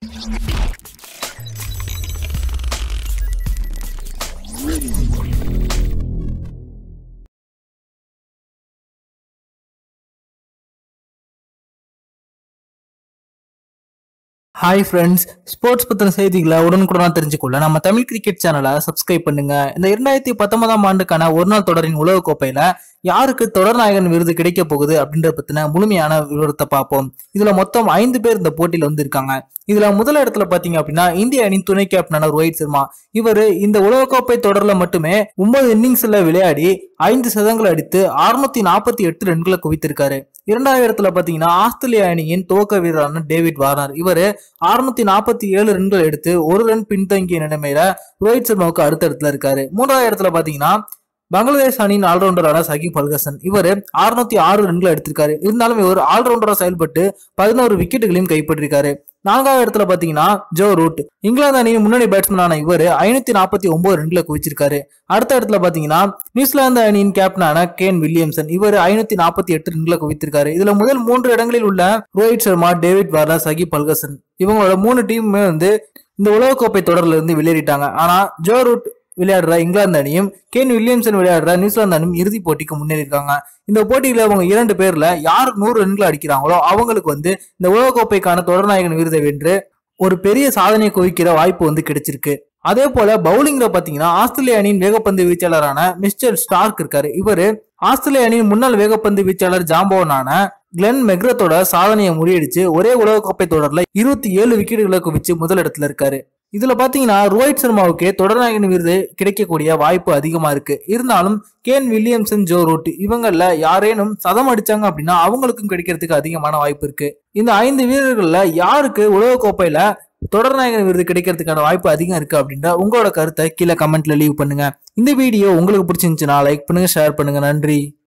Hi friends, sports பத்தின செய்திகளை உடனுக்குடனா தெரிஞ்சுக்கொள்ள நம்ம தமிழ் கிரிக்கெட் சேனலை சப்ஸ்கிரைப் பண்ணுங்க. இந்த 2019 ஆண்டுக்கான ஒரு நாள் தொடரின் உலக கோப்பையில யாருக்கு தொடர் நாயகன் விருது கிடைக்க போகுது அப்படின்ற பத்தின முழுமையான விவரத்தை பார்ப்போம். இதுல மொத்தம் 5 பேர் இந்த போட்டியில இருக்காங்க. இதுல முதல் இடத்துல பாத்தீங்க அப்படின்னா இந்திய அணியின் துணை கேப்டனான ரோஹித் சர்மா. இவரு இந்த உலகக்கோப்பை தொடர்ல மட்டுமே 9 இன்னிங்ஸ்ல விளையாடி 5 சதங்களை அடித்து 648 ரன்களை குவித்திருக்காரு. இரண்டாவது இடத்துல பாத்தீங்கன்னா ஆஸ்திரேலிய அணியின் துவக்க வீரரான டேவிட் வார்னர். இவரு 647 ரன்கள் எடுத்து 1 ரன் பின்தங்கிய நிலைமையில ரோஹித் சர்மாவுக்கு அடுத்த இடத்துல இருக்காரு. மூன்றாவது இடத்துல பாத்தீங்கன்னா பங்களாதேஷ் அணியின் ஆல்ரவுண்டரான சகிப் அல் ஹசன். இவர் 606 ரன்களை எடுத்திருக்காரு. இருந்தாலும் இவர் ஆல்ரவுண்டரா செயல்பட்டு 11 விக்கெட்டுகளையும் கைப்பற்றிருக்காரு. நான்காவது இடத்துல பாத்தீங்கன்னா ஜோ ரூட். இங்கிலாந்து அணியின் முன்னணி பேட்ஸ்மேனான இவர் 549 ரன்களை குவிச்சிருக்காரு. அடுத்த இடத்துல பாத்தீங்கன்னா நியூசிலாந்து அணியின் கேப்டனான கேன் வில்லியம்சன். இவர் 548 ரன்களை குவித்திருக்காரு. இதுல முதல் 3 இடங்களில் உள்ள ரோஹித் சர்மா, டேவிட் வார்னர், சகிப் அல் ஹசன் இவங்களோட 3 டீமுமே இந்த உலகக்கோப்பை தொடர்ல இருந்து வெளியேறிட்டாங்க. ஆனா ஜோ ரூட் விளையாடுற இங்கிலாந்து அணியும் கேன் வில்லியம்சன் விளையாடுற நியூசிலாந்து அணியும் இறுதி போட்டிக்கு முன்னேறியிருக்காங்க. இந்த போட்டியில அவங்க 2 பேர்ல யார் 100 ரன்களை அடிக்கிறாங்களோ அவங்களுக்கு இந்த உலகக்கோப்பைக்கான தொடர்நாயகன் விருதை வென்று ஒரு பெரிய சாதனை குவிக்கிற வாய்ப்பு கிடைச்சிருக்கு. அதே போல பவுலிங்ல பாத்தீங்கன்னா ஆஸ்திரேலிய அணியின் வேகப்பந்து வீச்சாளரான மிஸ்டர் ஸ்டார்க் இருக்காரு. இவரு ஆஸ்திரேலிய அணியின் முன்னாள் வேகப்பந்து வீச்சாளர் ஜாம்பவனான கிளென் மெக்ரத்தோட சாதனையை முறியடிச்சு ஒரே உலகக்கோப்பை தொடர்ல 27 விக்கெட்டுகளை குவிச்சு முதலிடத்துல இருக்காரு. இதுல பாத்தீங்கன்னா ரோஹித் சர்மாவுக்கு தொடர்நாயகன் விருது கிடைக்கக்கூடிய வாய்ப்பு அதிகமா இருக்கு. இருந்தாலும் கேன் வில்லியம்சன், ஜோ ரூட் இவங்கள்ல யாரேனும் சதம் அடிச்சாங்க அப்படின்னா அவங்களுக்கும் கிடைக்கிறதுக்கு அதிகமான வாய்ப்பு இருக்கு. இந்த 5 வீரர்கள்ல யாருக்கு உலகக்கோப்பையில தொடர்நாயகன் விருது கிடைக்கிறதுக்கான வாய்ப்பு அதிகம் இருக்கு அப்படின்ற உங்களோட கருத்தை கீழே கமெண்ட்ல லீவ் பண்ணுங்க. இந்த வீடியோ உங்களுக்கு பிடிச்சிருந்துச்சுன்னா லைக் பண்ணுங்க, ஷேர் பண்ணுங்க. நன்றி.